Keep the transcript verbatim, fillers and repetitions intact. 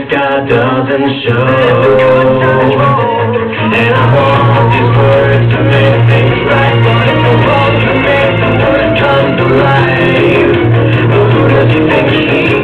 God doesn't show. And I want these words to make things right, but it's the wrong to make the word come to life. Who does he think he